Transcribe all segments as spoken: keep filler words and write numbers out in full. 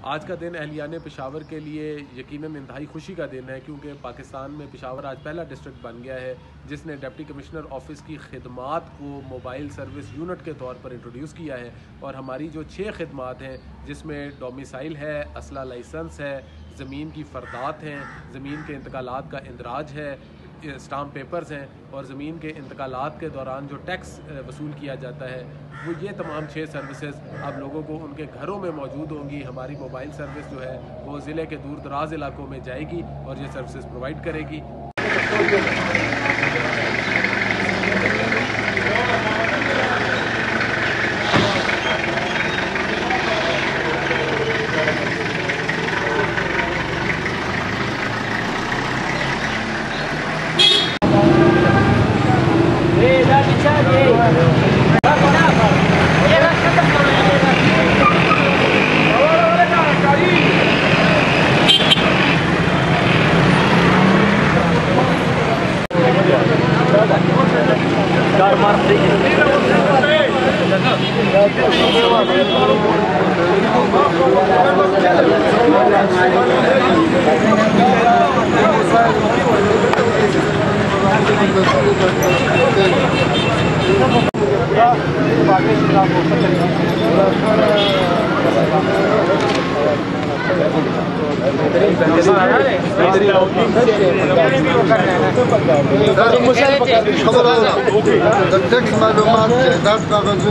آج کا دن اہلیان پشاور کے لیے یقیناً انتہائی خوشی کا دن ہے، کیونکہ پاکستان میں پشاور آج پہلا ڈسٹرکٹ بن گیا ہے جس نے ڈپٹی کمشنر آفس کی خدمات کو موبائل سروس یونٹ کے طور پر انٹروڈیوس کیا ہے۔ اور ہماری جو چھ خدمات ہیں جس میں ڈومیسائل ہے، اسلحہ لائسنس ہے، زمین کی فردات ہیں، زمین کے انتقالات کا اندراج ہے، اسٹامپ پیپرز ہیں، اور زمین کے انتقالات کے دوران جو ٹیکس وصول کیا جاتا ہے، وہ یہ تمام چھ سروسز اب لوگوں کو ان کے گھروں میں موجود ہوں گی۔ ہماری موبائل سروس جو ہے وہ ضلع کے دور دراز علاقوں میں جائے گی اور یہ سروسز پرووائڈ کرے گی۔ معلومات جائیداد کاغذ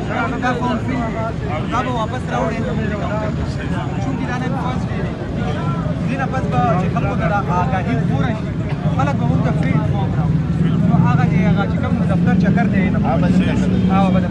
واپس راوړي چونکې دا نه فرض دی دینه پس به چې خلکو ته آګاهي خپوره شي خلک به موږ ته فری انفارم راوړي نو هغه چې هغه چې کوم دفتر چکر دی نه هغه به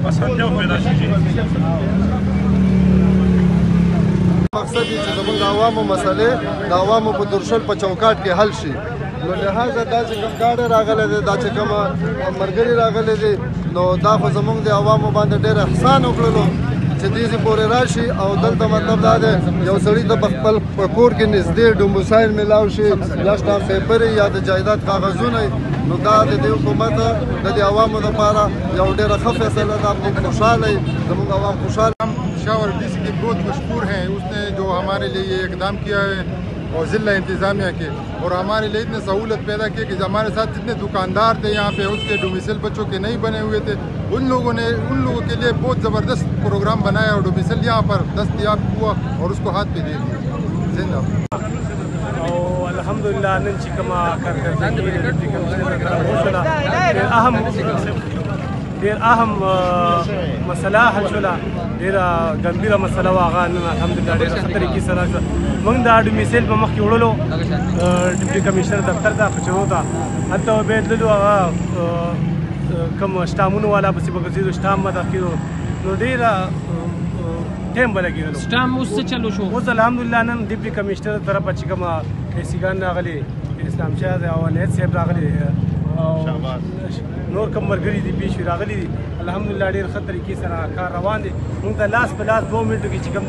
مقصد دی چې زموږ د عوامو مسلې د عوامو په درشل په چوکاټ کې حل شي، نو لہٰذا دا چې کوم ګاډی راغلی دی، دا چې کوم ملګري راغلی دي، نو دا خو زموږ د عوامو باندې ډېر احسان وکړلو چې دې پورې راشي او دلته مطلب دا دی یو سړي ته په خپل کور کې نږدې ډومیسایل میلاو شي یا اسټامپ پیپر یا د جایداد کاغذونه، نو دا د دې حکومت د دې عوامو لپاره یو ډېره ښه فیصله ده۔ موږ خوشحاله یو، زموږ عوام خوشحال۔ پشاور ڈی سی کے بہت مشکور ہیں، اس نے جو ہمارے لیے یہ اقدام کیا ہے اور ضلع انتظامیہ کے، اور ہمارے لیے اتنے سہولت پیدا کی کہ ہمارے ساتھ جتنے دکاندار تھے یہاں پہ اس کے ڈومیسل بچوں کے نہیں بنے ہوئے تھے، ان لوگوں نے ان لوگوں کے لیے بہت زبردست پروگرام بنایا اور ڈومیسل یہاں پر دستیاب ہوا اور اس کو ہاتھ پہ دے دیا۔ زندہ الحمدللہ نن چې کومه کارکردګي ډیپټي کمشنر وشوله، ډېر اهم ډېر اهم مسله حل شوله، ډېره ګمبیره مسله وه، هغه نن الحمدلله ډېره ښه طریقې سره شوه۔ موږ د ډومیسایل په مخکې وړلو ډیپټي کمشنر دفتر ته پچرو ته، هلته به یې تللو، هغه کوم شټامونو والا پسې به ګرځېدو، شټام به تاخیرو، نو ډېره ټایم به لګېدلو۔ شټام اوس څه چلو شو؟ اوس الحمدلله نن ډیپټي کمشنر طرفه چې کومه ایسیګان راغلي، اسلام شاه او ولید صاحب راغلي او نور کوم ملګري دي پیش راغلي دي، الحمدلله ډېر ښه طریقې سره کار روان دی۔ موږ ته لاس په لاس دوه منټو کې چې کوم دی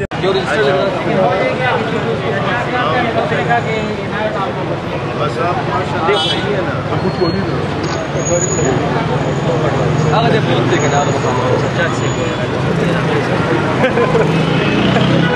هغه دې